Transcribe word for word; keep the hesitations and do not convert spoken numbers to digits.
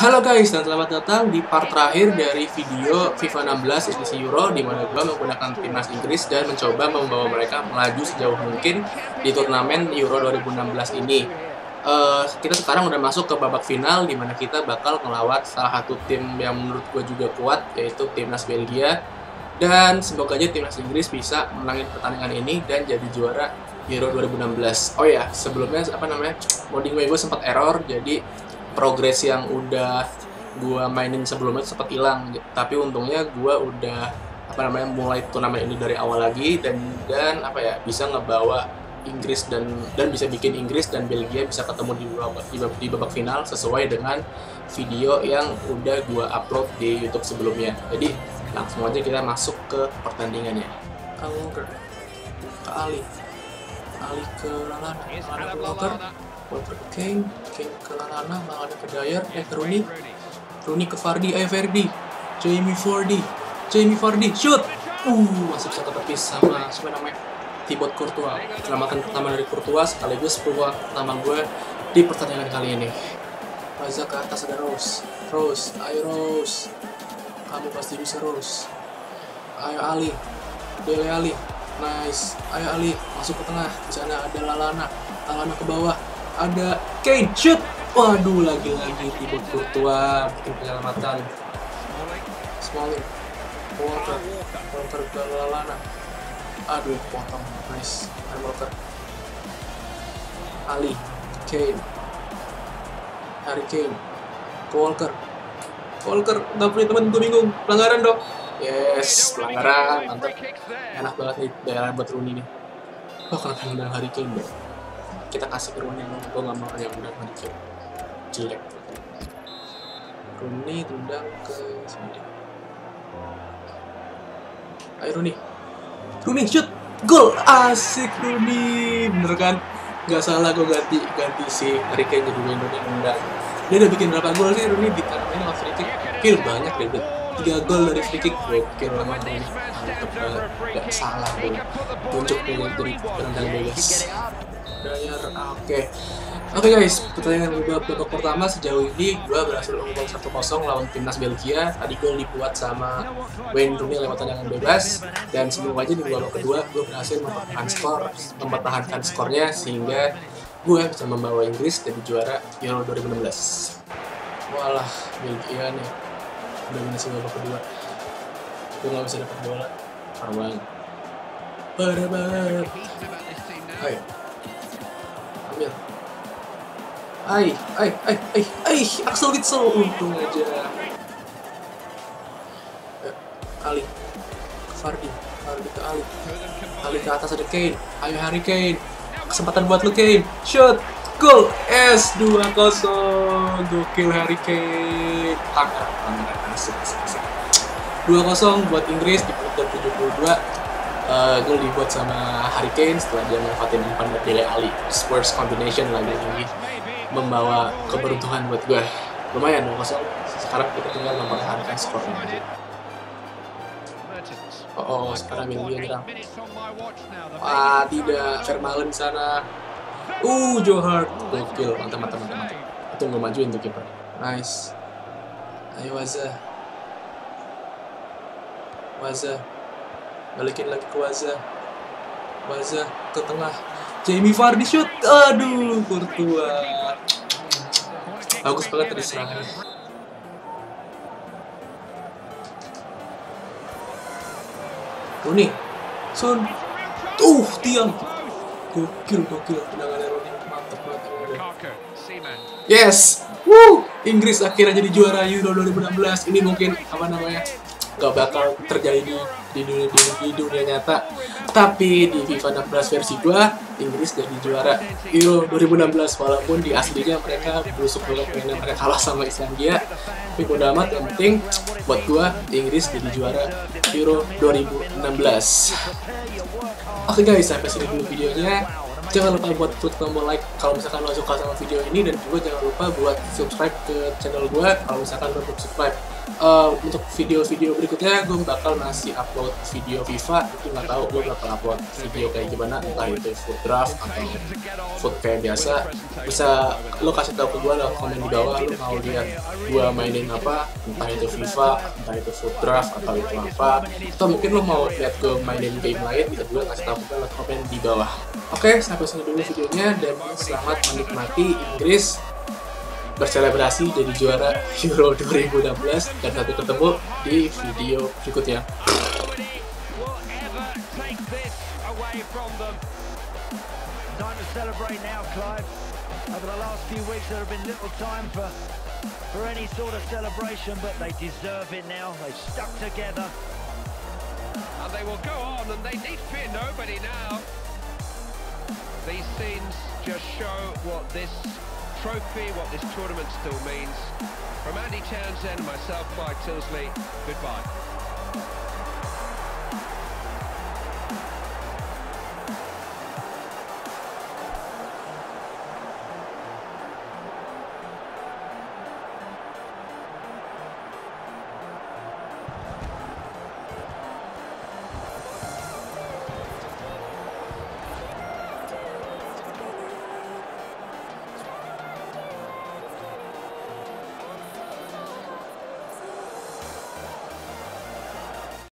Halo guys, dan selamat datang di part terakhir dari video FIFA enam belas edisi Euro, di mana gue menggunakan timnas Inggris dan mencoba membawa mereka melaju sejauh mungkin di turnamen Euro dua ribu enam belas ini. Uh, kita sekarang udah masuk ke babak final, di mana kita bakal ngelawat salah satu tim yang menurut gue juga kuat, yaitu timnas Belgia. Dan semoga aja timnas Inggris bisa menangin pertandingan ini dan jadi juara Euro dua ribu enam belas. Oh ya, sebelumnya apa namanya, modding gue sempat error, jadi progres yang udah gua mainin sebelumnya sempat hilang, tapi untungnya gua udah apa namanya mulai turnamen ini dari awal lagi dan dan apa ya bisa ngebawa Inggris dan dan bisa bikin Inggris dan Belgia bisa ketemu di babak, di babak, di babak final sesuai dengan video yang udah gua upload di YouTube sebelumnya. Jadi langsung aja kita masuk ke pertandingannya. Kamu ke Ali, Ali ke Lalana, Lalana ke Walker. Walker ke Kane, Kane ke Lalana, Lalana ke Dyer, eh ke Rooney, Rooney ke Vardy, ayo Vardy, Jamie Vardy, Jamie Vardy, shoot! Uh, masih bisa ketepis sama siapa namanya? Thibaut Courtois. Keselamatan pertama dari Courtois sekaligus peluang pertama gue di pertandingan kali ini. Raza ke atas, ada Rose, Rose, ayo Rose, kamu pasti bisa Rose. Ayo Ali, Dele Ali, nice, ayo Ali, masuk ke tengah, di sana ada Lalana, Lalana ke bawah. Ada Kane, shoot! Waduh, lagi-lagi Thibaut Courtois bikin penyelamatan. Smalling, Walker, Walker ke Lalana. Aduh, potong, nice. Ada Walker. Ali, Kane, Harry Kane, ke Walker. Walker, nggak punya temen, gue bingung. Pelanggaran dong. Yes, pelanggaran, mantap. Enak banget nih daerah buat Rooney nih. Oh, kenapa yang Harry Kane dong? Kita kasih ke Rooney, gue gak mau yang udah maju jelek. Rooney tendang ke sini. Ayo Rooney, Rooney shoot, gol, asik Rooney, bener kan? Gak salah gue ganti ganti si Harry Kane jadi main Rooney tendang. Dia udah bikin berapa gol sih Rooney di turnamen ini free kick? Kill banyak deh, tiga gol dari free kick, gokil banget Rooney, mantep banget, gak salah gue. Tunjuk nih dari penendang bebas. Dyer, oke okay. Oke okay guys, pertandingan babak pertama sejauh ini gue berhasil unggul satu kosong lawan timnas Belgia. Tadi gol dibuat sama Wayne Rooney lewat tendangan bebas, dan semoga aja di babak kedua gue berhasil mempertahankan skor, mempertahankan skornya sehingga gue bisa membawa Inggris jadi juara Euro dua ribu enam belas. Walah, Belgia nih dominasi babak kedua, gue gak bisa dapat bola, parah banget, parah banget. Hai, ambil. Ai, ai, ai, ai, ai, Axel Witsel, untung aja. Eh, Ali, Vardy, Vardy ke Ali, Ali ke atas ada Kane, ayo Harry Kane, kesempatan buat lu Kane, shoot, goal, es dua kosong, gokil Harry Kane, tangan, tangan, asik, asik, asik. dua kosong buat Inggris di menit tujuh puluh dua. Uh, gol dibuat sama Harry Kane setelah dia manfaatin umpan dari Dele Ali. Spurs combination lagi ini membawa keberuntungan buat gue. Lumayan dua kosong. Sekarang kita tinggal mempertahankan skornya aja. Oh, oh sekarang Belgia nyerang. Ah, tidak. Vermaelen di sana. Uh, Joe Hart. Gokil. Mantap, mantap, mantap, mantap. Itu gue majuin tuh kiper. Nice. Ayo Waza. Waza. Balikin lagi ke Waza. Waza ke tengah. Jamie Vardy shoot. Aduh, Courtois. Bagus banget tadi serangannya. Rooney. Son. Uh, tiang. Gokil, gokil. Tendangannya Rooney. Mantap banget. Yes. Woo. Inggris akhirnya jadi juara Euro dua ribu enam belas. Ini mungkin apa namanya? Gak bakal terjadi di, di, dunia, di, di dunia nyata, tapi di FIFA enam belas versi gua Inggris jadi juara Euro dua ribu enam belas, walaupun di aslinya mereka busuk banget mainnya, mereka kalah sama Islandia, tapi bodo amat, yang penting buat gua Inggris jadi juara Euro dua ribu enam belas. Oke okay guys, sampai sini dulu videonya. Jangan lupa buat klik tombol like kalau misalkan lo suka sama video ini, dan juga jangan lupa buat subscribe ke channel gua kalau misalkan lo belum subscribe. uh, untuk video-video berikutnya gue bakal ngasih upload video FIFA, itu nggak tahu gue bakal upload video kayak gimana, entah itu food draft atau food kayak biasa. Bisa lo kasih tahu ke gue lo komen di bawah lo mau lihat gue mainin apa, entah itu FIFA, entah itu food draft atau itu apa, atau mungkin lo mau lihat gue mainin game lain, bisa juga kasih tahu ke gue komen di bawah. Oke, sampai sini dulu videonya dan selamat menikmati Inggris berselebrasi jadi juara Euro dua ribu enam belas, dan sampai ketemu di video berikutnya. Time to celebrate now, Clive. Over the last few weeks there have been little time for for any sort of celebration, but they deserve it now. They've stuck together. And they will go on, and they need fear nobody now. These scenes just show what this trophy, what this tournament still means. From Andy Townsend and myself, Clyde Tilsley, goodbye.